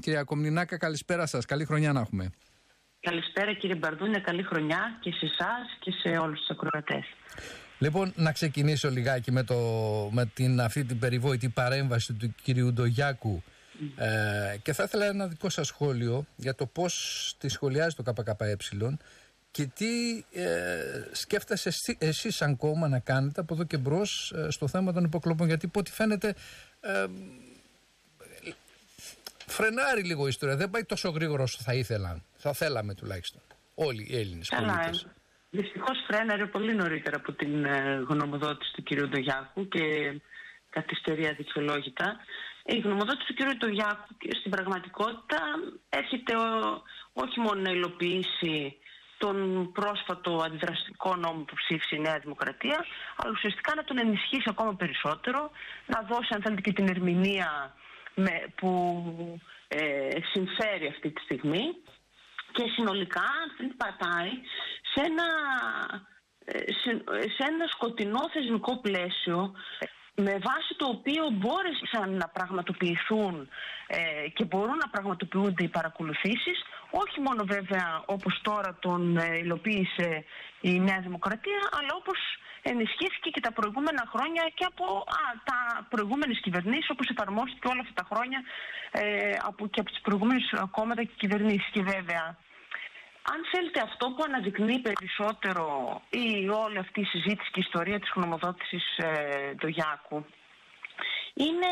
Κυρία Κομνηνάκα, καλησπέρα σας. Καλή χρονιά να έχουμε. Καλησπέρα κύριε Μπαρδούνια, καλή χρονιά και σε εσάς και σε όλους τους ακροατές. Λοιπόν, να ξεκινήσω λιγάκι με αυτή την περιβόητη παρέμβαση του κυρίου Ντογιάκου και θα ήθελα ένα δικό σας σχόλιο για το πώς τη σχολιάζει το ΚΚΕ και τι σκέφτεσαι εσείς σαν κόμμα να κάνετε από εδώ και μπρος στο θέμα των υποκλοπών, γιατί από ό,τι φαίνεται φρενάρει λίγο η ιστορία, δεν πάει τόσο γρήγορα όσο θα θέλαμε τουλάχιστον όλοι οι Έλληνες πολίτες. Δυστυχώς φρέναρε πολύ νωρίτερα από την γνωμοδότηση του κ. Ντογιάκου και καθυστερεί αδικαιολόγητα. Η γνωμοδότηση του κ. Ντογιάκου στην πραγματικότητα έρχεται όχι μόνο να υλοποιήσει τον πρόσφατο αντιδραστικό νόμο που ψήφισε η Νέα Δημοκρατία, αλλά ουσιαστικά να τον ενισχύσει ακόμα περισσότερο, να δώσει αν θέλετε και την ερμηνεία που συμφέρει αυτή τη στιγμή και συνολικά πατάει σε ένα σκοτεινό θεσμικό πλαίσιο με βάση το οποίο μπόρεσαν να πραγματοποιηθούν και μπορούν να πραγματοποιούνται οι παρακολουθήσεις, όχι μόνο βέβαια όπως τώρα τον υλοποίησε η Νέα Δημοκρατία, αλλά όπως ενισχύθηκε και τα προηγούμενα χρόνια και από τα προηγούμενες κυβερνήσεις, όπως εφαρμόστηκε όλα αυτά τα χρόνια και από τις προηγούμενες κόμματα και κυβερνήσεις. Και βέβαια, αν θέλετε, αυτό που αναδεικνύει περισσότερο ή όλη αυτή η συζήτηση και η ιστορία της γνωμοδότησης Ντογιάκου είναι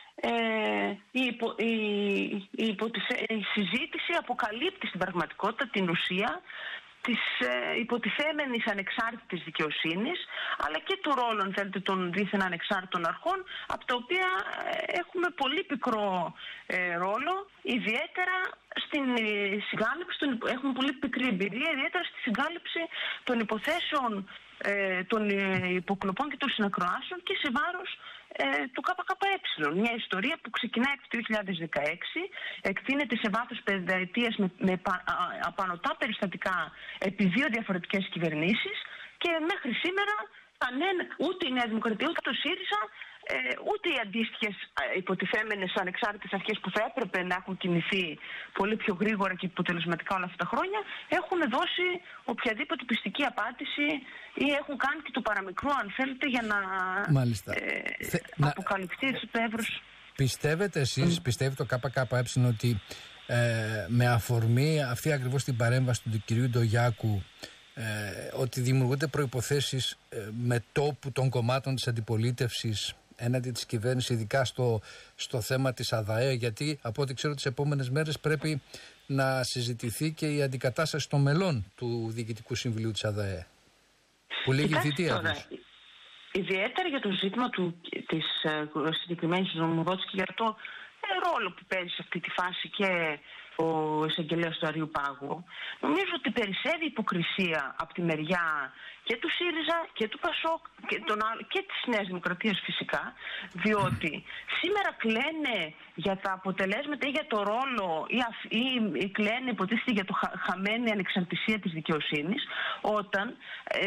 η συζήτηση αποκαλύπτει στην πραγματικότητα την ουσία της υποτιθέμενης ανεξάρτητης δικαιοσύνης, αλλά και του ρόλου, αν θέλετε, των δίθεν ανεξάρτητων αρχών, από τα οποία έχουμε πολύ πικρό ρόλο, ιδιαίτερα στην συγκάλυψη, έχουμε πολύ πικρή εμπειρία, ιδιαίτερα στη συγκάλυψη των υποθέσεων των υποκλοπών και των συνακροάσεων και σε βάρος του ΚΚΕ. Μια ιστορία που ξεκινάει από το 2016, εκτείνεται σε βάθος πενταετίας με απανωτά περιστατικά επί δύο διαφορετικές κυβερνήσεις και μέχρι σήμερα ούτε η Νέα Δημοκρατία ούτε το ΣΥΡΙΖΑ ούτε οι αντίστοιχες υποτιθέμενες ανεξάρτητες αρχές που θα έπρεπε να έχουν κινηθεί πολύ πιο γρήγορα και αποτελεσματικά όλα αυτά τα χρόνια έχουν δώσει οποιαδήποτε πιστική απάντηση ή έχουν κάνει και το παραμικρό, αν θέλετε, για να αποκαλυφθεί το εύρος. Πιστεύετε εσείς, πιστεύει το ΚΚΕ ότι με αφορμή αυτή ακριβώς την παρέμβαση του κυρίου Ντογιάκου ότι δημιουργούνται προϋποθέσεις μετόπου των κομμάτων της αντιπολίτευσης έναντι της κυβέρνησης, ειδικά στο θέμα της ΑΔΑΕ, γιατί από ό,τι ξέρω τις επόμενες μέρες πρέπει να συζητηθεί και η αντικατάσταση των μελών του Διοικητικού Συμβουλίου της ΑΔΑΕ, που λύγει η θητεία τους. Ιδιαίτερα για το ζήτημα της συγκεκριμένης νομοδότησης και για το ρόλο που παίζει σε αυτή τη φάση και ο εισαγγελέας του Αρείου Πάγου, νομίζω ότι περισσεύει υποκρισία από τη μεριά και του ΣΥΡΙΖΑ και του ΠΑΣΟΚ και της Νέας Δημοκρατίας φυσικά, διότι σήμερα κλαίνε για τα αποτελέσματα ή για το ρόλο ή κλαίνε υποτίθεται για το χαμένη ανεξαρτησία της δικαιοσύνης, όταν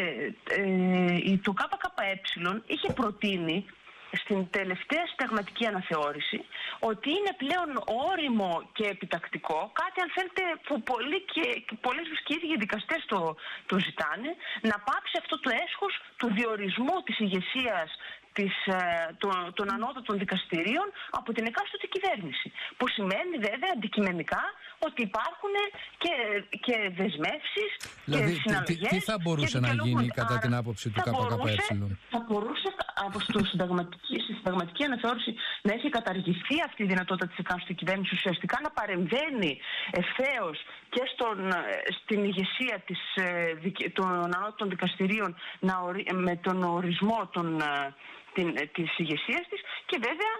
το ΚΚΕ είχε προτείνει στην τελευταία συνταγματική αναθεώρηση ότι είναι πλέον όριμο και επιτακτικό, κάτι αν θέλετε που πολλές και οι ίδιοι δικαστές το ζητάνε, να πάψει αυτό το έσχος του διορισμού της ηγεσίας των ανώτατων δικαστηρίων από την εκάστοτε κυβέρνηση. Που σημαίνει βέβαια αντικειμενικά ότι υπάρχουν και δεσμεύσεις και συναλλαγές. Τι θα μπορούσε να γίνει κατά την άποψη του ΚΚΕ? Θα μπορούσε στη συνταγματική αναθεώρηση να έχει καταργηθεί αυτή η δυνατότητα της εκάστοτε κυβέρνησης, ουσιαστικά να παρεμβαίνει ευθέως και στην ηγεσία των ανώτατων δικαστηρίων με τον ορισμό της ηγεσίας της και βέβαια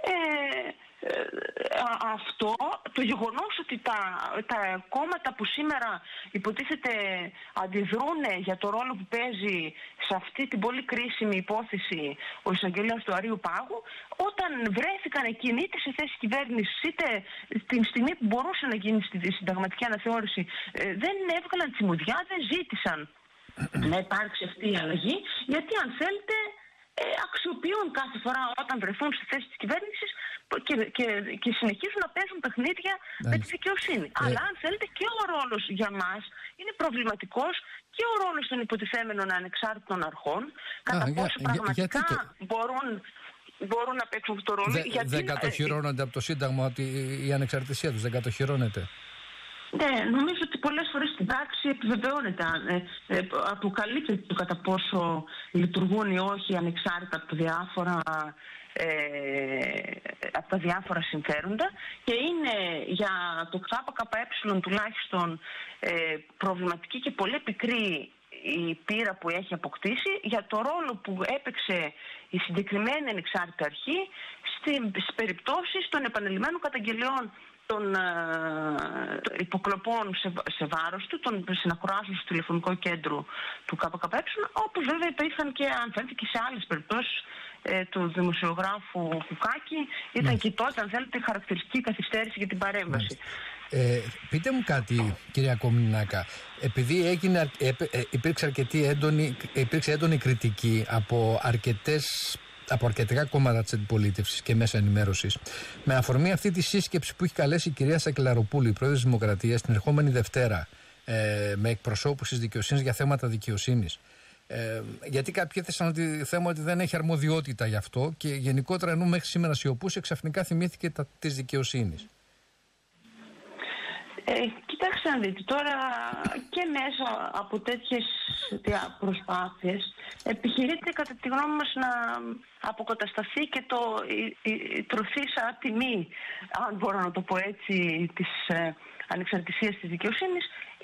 αυτό το γεγονός ότι τα κόμματα που σήμερα υποτίθεται αντιδρούν για το ρόλο που παίζει σε αυτή την πολύ κρίσιμη υπόθεση ο εισαγγελέας του Αρείου Πάγου, όταν βρέθηκαν εκείνοι είτε σε θέση κυβέρνησης είτε την στιγμή που μπορούσε να γίνει στη συνταγματική αναθεώρηση, δεν έβγαλαν τσιμουδιά, δεν ζήτησαν να υπάρξει αυτή η αλλαγή, γιατί αν θέλετε αξιοποιούν κάθε φορά όταν βρεθούν στη θέση της κυβέρνησης και συνεχίζουν να παίζουν παιχνίδια με τη δικαιοσύνη. Αλλά αν θέλετε και ο ρόλος για μας είναι προβληματικός και ο ρόλος των υποτιθέμενων ανεξάρτητων αρχών, κατά πόσο πραγματικά μπορούν να παίξουν αυτό το ρόλο. Δεν κατοχυρώνονται από το Σύνταγμα ότι η ανεξαρτησία τους δεν κατοχυρώνεται? Ναι, νομίζω ότι πολλές φορές στην πράξη επιβεβαιώνεται, αποκαλύπτεται το κατά πόσο λειτουργούν ή όχι ανεξάρτητα από τα διάφορα συμφέροντα, και είναι για το ΚΚΕ τουλάχιστον προβληματική και πολύ πικρή η πείρα που έχει αποκτήσει για το ρόλο που έπαιξε η συγκεκριμένη ανεξάρτητη αρχή στις περιπτώσεις των επανελειμμένων καταγγελιών των υποκλοπών σε βάρος του, των συνακροάσεων στο τηλεφωνικό κέντρο του ΚΚΕ, όπως βέβαια υπήρχαν και, αν θέλετε, και σε άλλες περιπτώσεις του δημοσιογράφου Κουκάκη. Ήταν και τότε, αν θέλετε, χαρακτηριστική καθυστέρηση για την παρέμβαση. Πείτε μου κάτι, κυρία Κομνηνάκα, επειδή υπήρξε έντονη κριτική από αρκετικά κόμματα της αντιπολίτευσης και μέσα ενημέρωσης, με αφορμή αυτή τη σύσκεψη που έχει καλέσει η κυρία Σακελαροπούλου, η πρόεδρος της Δημοκρατίας, την ερχόμενη Δευτέρα, με εκπροσώπους της δικαιοσύνης για θέματα δικαιοσύνης. Γιατί κάποιοι έθεσαν θέμα ότι δεν έχει αρμοδιότητα γι' αυτό, και γενικότερα ενώ μέχρι σήμερα σιωπούσε, ξαφνικά θυμήθηκε της δικαιοσύνης. Κοιτάξτε να δείτε, τώρα και μέσα από τέτοιες προσπάθειες επιχειρείται κατά τη γνώμη μας να αποκατασταθεί και η τροφίσα τιμή, αν μπορώ να το πω έτσι, της ανεξαρτησίας της δικαιοσύνης,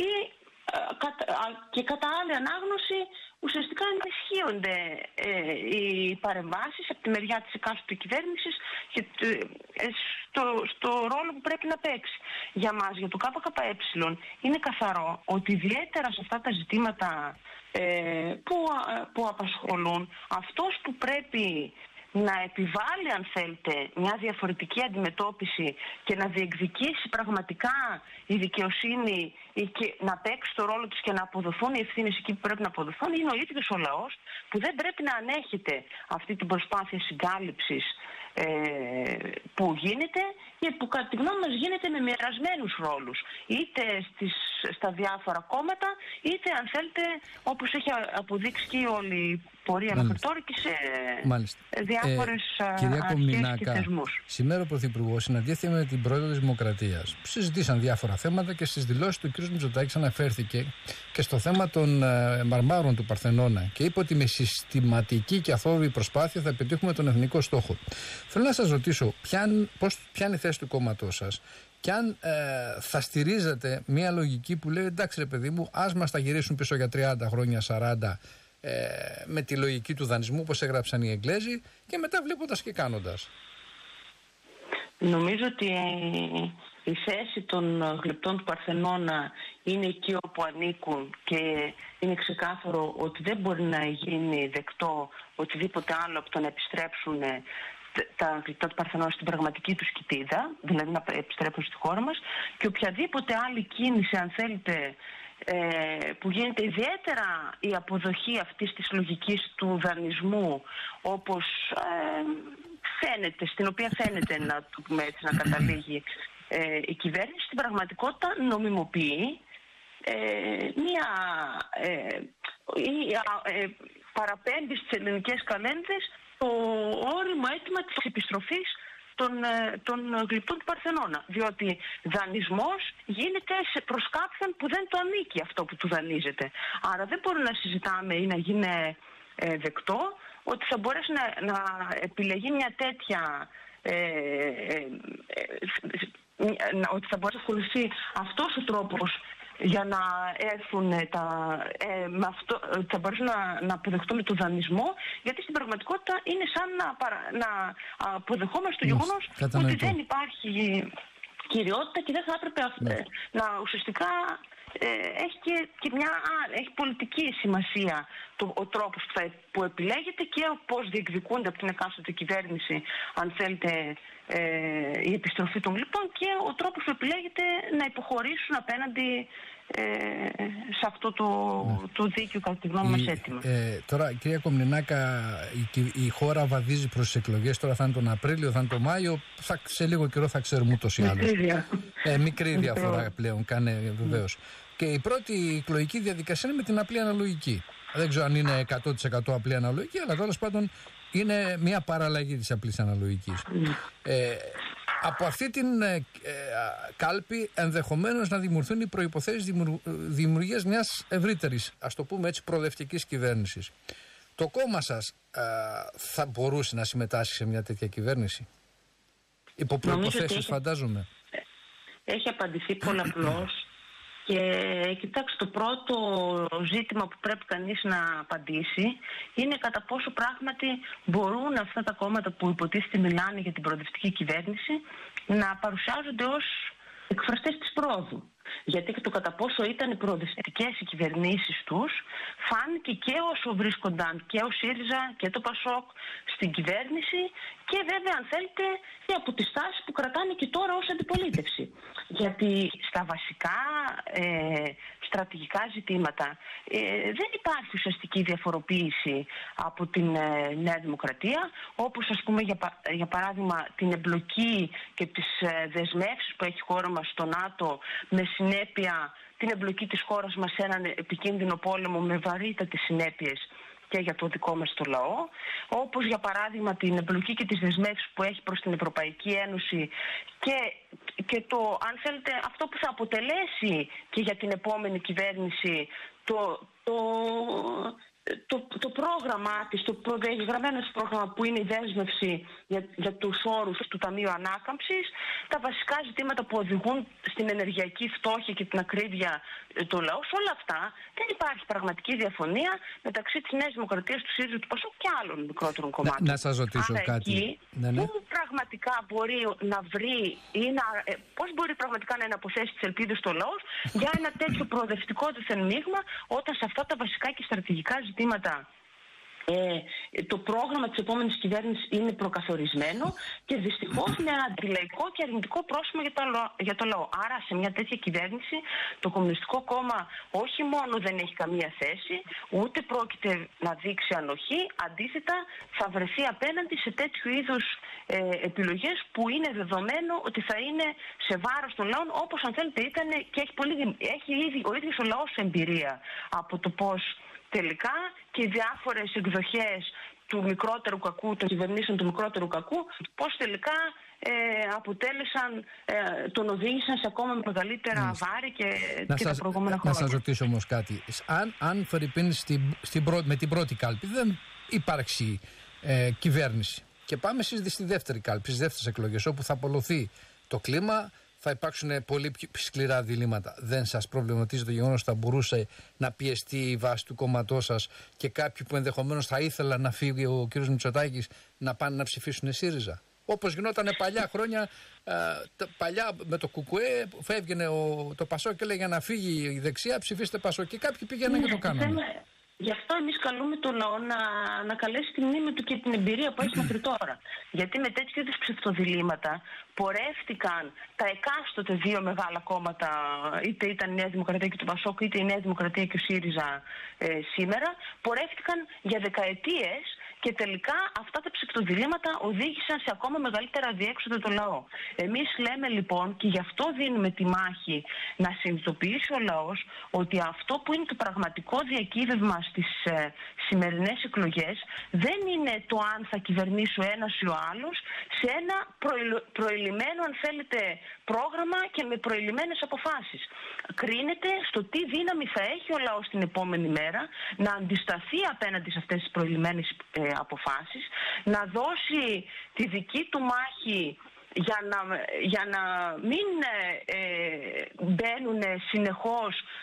και κατά άλλη ανάγνωση ουσιαστικά ενισχύονται οι παρεμβάσεις από τη μεριά της εκάστοτε κυβέρνησης και στο ρόλο που πρέπει να παίξει. Για μας, για το ΚΚΕ, είναι καθαρό ότι ιδιαίτερα σε αυτά τα ζητήματα που απασχολούν, αυτός που πρέπει να επιβάλλει, αν θέλετε, μια διαφορετική αντιμετώπιση και να διεκδικήσει πραγματικά η δικαιοσύνη και να παίξει το ρόλο της και να αποδοθούν οι ευθύνες εκεί που πρέπει να αποδοθούν, είναι ο ίδιος ο λαός, που δεν πρέπει να ανέχεται αυτή την προσπάθεια συγκάλυψης που γίνεται και που κατά τη γνώμη μας γίνεται με μοιρασμένους ρόλους, είτε στα διάφορα κόμματα, είτε, αν θέλετε, όπως έχει αποδείξει και όλη η πορεία μέχρι τώρα, και σε διάφορες αρχές και θεσμούς. Σήμερα ο Πρωθυπουργός συναντήθηκε με την Πρόεδρο της Δημοκρατίας. Συζητήσαν διάφορα θέματα και στις δηλώσεις του κ. Μητσοτάκης αναφέρθηκε και στο θέμα των μαρμάρων του Παρθενώνα και είπε ότι με συστηματική και αθώδη προσπάθεια θα πετύχουμε τον εθνικό στόχο. Θέλω να σας ρωτήσω ποια είναι η θέση του κόμματός σας και αν θα στηρίζετε μια λογική που λέει εντάξει ρε παιδί μου, ας μας τα γυρίσουν πίσω για 30 χρόνια, 40, με τη λογική του δανεισμού όπως έγραψαν οι Εγγλέζοι, και μετά βλέποντας και κάνοντας. Νομίζω ότι η θέση των γλυπτών του Παρθενώνα είναι εκεί όπου ανήκουν και είναι ξεκάθαρο ότι δεν μπορεί να γίνει δεκτό οτιδήποτε άλλο από το να επιστρέψουν τα γλυπτά του Παρθενώνα στην πραγματική τους κοιτίδα, δηλαδή να επιστρέψουν στη χώρα μας, και οποιαδήποτε άλλη κίνηση, αν θέλετε, που γίνεται, ιδιαίτερα η αποδοχή αυτής της λογικής του δανεισμού, όπως φαίνεται, στην οποία φαίνεται να καταλήγει η κυβέρνηση, στην πραγματικότητα νομιμοποιεί παραπέμπει στις ελληνικές καλένδες το όριμο αίτημα της επιστροφής των γλυπτών του Παρθενώνα. Διότι δανεισμός γίνεται προς κάποιον που δεν το ανήκει αυτό που του δανείζεται. Άρα δεν μπορούμε να συζητάμε ή να γίνει δεκτό ότι θα μπορέσει να επιλεγεί μια τέτοια ότι θα μπορέσει να ακολουθεί αυτός ο τρόπος για να έρθουν θα μπορέσουν να αποδεχτούμε το δανεισμό, γιατί στην πραγματικότητα είναι σαν να αποδεχόμαστε το γεγονός ότι δεν υπάρχει κυριότητα και δεν θα έπρεπε να ουσιαστικά έχει πολιτική σημασία ο τρόπος που επιλέγεται και πώς διεκδικούνται από την εκάστοτε κυβέρνηση, αν θέλετε, η επιστροφή των γλυπτών και ο τρόπος που επιλέγεται να υποχωρήσουν απέναντι σε αυτό το δίκαιο, κατά τη γνώμη μας, αίτημα. Τώρα, κυρία Κομνηνάκα, η χώρα βαδίζει προς τις εκλογές. Τώρα θα είναι τον Απρίλιο, θα είναι τον Μάιο. Σε λίγο καιρό θα ξέρουμε ούτως ή άλλως. Μικρή διαφορά πλέον, κάνε βεβαίως. Και η πρώτη εκλογική διαδικασία είναι με την απλή αναλογική. Δεν ξέρω αν είναι 100% απλή αναλογική, αλλά τέλος πάντων είναι μια παραλλαγή της απλής αναλογικής. Από αυτή την κάλπη ενδεχομένως να δημιουργηθούν οι προϋποθέσεις δημιουργίας μιας ευρύτερης, ας το πούμε έτσι, προοδευτικής κυβέρνησης. Το κόμμα σας θα μπορούσε να συμμετάσχει σε μια τέτοια κυβέρνηση? Υπό προϋποθέσεις, φαντάζομαι. Έχει απαντηθεί πολλαπλώς. Και κοιτάξτε, το πρώτο ζήτημα που πρέπει κανείς να απαντήσει είναι κατά πόσο πράγματι μπορούν αυτά τα κόμματα που υποτίθεται μιλάνε για την προοδευτική κυβέρνηση να παρουσιάζονται ως εκφραστές της πρόοδου. Γιατί το κατά πόσο ήταν προοδευτικές οι κυβερνήσεις τους φάνηκε και όσο βρίσκονταν και ο ΣΥΡΙΖΑ και το ΠΑΣΟΚ στην κυβέρνηση και βέβαια, αν θέλετε, και από τις τάσεις που κρατάνε και τώρα ως αντιπολίτευση. Γιατί στα βασικά στρατηγικά ζητήματα δεν υπάρχει ουσιαστική διαφοροποίηση από την Νέα Δημοκρατία, όπως ας πούμε για παράδειγμα την εμπλοκή και τις δεσμεύσεις που έχει η χώρα μας στο ΝΑΤΟ, με συνέπεια την εμπλοκή της χώρας μας σε έναν επικίνδυνο πόλεμο με βαρύτατες συνέπειες και για το δικό μας το λαό, όπως για παράδειγμα την εμπλοκή και τις δεσμεύσεις που έχει προς την Ευρωπαϊκή Ένωση και το, αν θέλετε, αυτό που θα αποτελέσει και για την επόμενη κυβέρνηση το πρόγραμμά της, το προδιαγραμμένο πρόγραμμα που είναι η δέσμευση για τους όρους του Ταμείου Ανάκαμψης, τα βασικά ζητήματα που οδηγούν στην ενεργειακή φτώχεια και την ακρίβεια του λαού. Σε όλα αυτά δεν υπάρχει πραγματική διαφωνία μεταξύ της Νέας Δημοκρατίας, του ΣΥΡΙΖΑ, του ΠΑΣΟΚ και άλλων μικρότερων κομμάτων. Να σας ρωτήσω κάτι. Πού πραγματικά μπορεί να βρει ή πώς μπορεί πραγματικά να αποθέσει τις ελπίδες στο λαό για ένα τέτοιο προοδευτικό μείγμα, όταν σε αυτά τα βασικά και στρατηγικά ζητήματα το πρόγραμμα της επόμενης κυβέρνησης είναι προκαθορισμένο και δυστυχώς με ένα αντιλαϊκό και αρνητικό πρόσημο για το λαό. Άρα σε μια τέτοια κυβέρνηση το Κομμουνιστικό Κόμμα όχι μόνο δεν έχει καμία θέση, ούτε πρόκειται να δείξει ανοχή, αντίθετα θα βρεθεί απέναντι σε τέτοιου είδους επιλογές που είναι δεδομένο ότι θα είναι σε βάρος των λαών, όπως αν θέλετε ήταν και έχει ήδη ο ίδιος ο λαός εμπειρία από το πώς τελικά και οι διάφορες εκδοχές του μικρότερου κακού, των κυβερνήσεων του μικρότερου κακού, πώς τελικά αποτέλεσαν, τον οδήγησαν σε ακόμα μεγαλύτερα βάρη και τα προηγούμενα χρόνια. Να σας ρωτήσω όμως κάτι. Αν Φερρυπίν με την πρώτη κάλπη δεν υπάρξει κυβέρνηση και πάμε στη δεύτερη κάλπη, στις δεύτερες εκλογές, όπου θα απολωθεί το κλίμα, θα υπάρξουν πολύ πιο σκληρά διλήμματα. Δεν σας προβληματίζει το γεγονός ότι θα μπορούσε να πιεστεί η βάση του κόμματός σας και κάποιοι που ενδεχομένως θα ήθελαν να φύγει ο κ. Μητσοτάκης να πάνε να ψηφίσουν ΣΥΡΙΖΑ? Όπως γινόταν παλιά χρόνια, παλιά με το ΚΚΕ, φεύγαινε το ΠΑΣΟΚ και έλεγε να φύγει η δεξιά, ψηφίστε ΠΑΣΟΚ. Και κάποιοι πήγαιναν και το κάνανε. Γι' αυτό εμείς καλούμε τον λαό να καλέσει τη μνήμη του και την εμπειρία που έχει μέχρι τώρα. Γιατί με τέτοιου είδους ψευτοδιλήμματα πορεύτηκαν τα εκάστοτε δύο μεγάλα κόμματα, είτε ήταν η Νέα Δημοκρατία και το ΠΑΣΟΚ, είτε η Νέα Δημοκρατία και ο ΣΥΡΙΖΑ σήμερα, πορεύτηκαν για δεκαετίες και τελικά αυτά τα ψευτοδιλήμματα οδήγησαν σε ακόμα μεγαλύτερα αδιέξοδο το λαό. Εμείς λέμε λοιπόν, και γι' αυτό δίνουμε τη μάχη, να συνειδητοποιήσει ο λαός ότι αυτό που είναι το πραγματικό διακύβευμα στις σημερινές εκλογές δεν είναι το αν θα κυβερνήσει ο ένας ή ο άλλος, σε ένα προηλημμένο, αν θέλετε, πρόγραμμα και με προηλημμένες αποφάσεις. Κρίνεται στο τι δύναμη θα έχει ο λαός την επόμενη μέρα να αντισταθεί απέναντι σε αυτές τις προηλημμένες αποφάσεις, να δώσει τη δική του μάχη για να μην μπαίνουν συνεχώς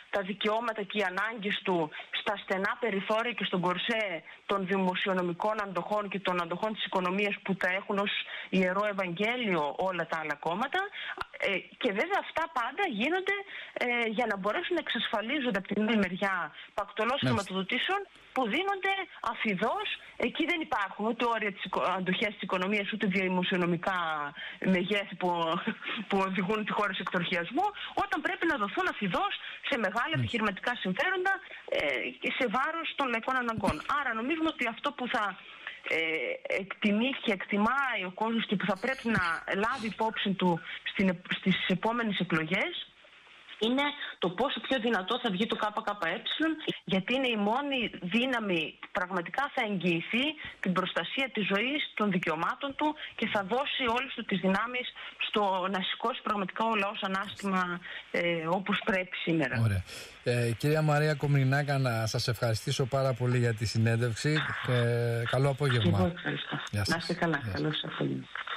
τα δικαιώματα και οι ανάγκες του στα στενά περιθώρια και στον κορσέ των δημοσιονομικών αντοχών και των αντοχών της οικονομίας που τα έχουν ως ιερό Ευαγγέλιο όλα τα άλλα κόμματα. Και βέβαια αυτά πάντα γίνονται για να μπορέσουν να εξασφαλίζονται από την άλλη μεριά πακτολός χρηματοδοτήσεων που δίνονται αφιδώς. Εκεί δεν υπάρχουν ούτε όρια της αντοχές της οικονομίας, ούτε δημοσιονομικά μεγέθη που οδηγούν τη χώρα σε εκτροχιασμό, όταν πρέπει να δοθούν αφιδώς σε μεγάλα επιχειρηματικά συμφέροντα και σε βάρος των λαϊκών αναγκών. Άρα νομίζουμε ότι αυτό που θα εκτιμεί και εκτιμάει ο κόσμος και που θα πρέπει να λάβει υπόψη του στις επόμενες εκλογές είναι το πόσο πιο δυνατό θα βγει το ΚΚΕ, γιατί είναι η μόνη δύναμη που πραγματικά θα εγγυηθεί την προστασία της ζωής, των δικαιωμάτων του και θα δώσει όλες του τις δυνάμεις στο να σηκώσει πραγματικά ο λαός ανάστημα όπως πρέπει σήμερα. Ωραία. Κυρία Μαρία Κομνηνάκα, να σας ευχαριστήσω πάρα πολύ για τη συνέντευξη. Καλό απόγευμα. Εγώ ευχαριστώ. Να είστε καλά. Καλό σας απόγευμα.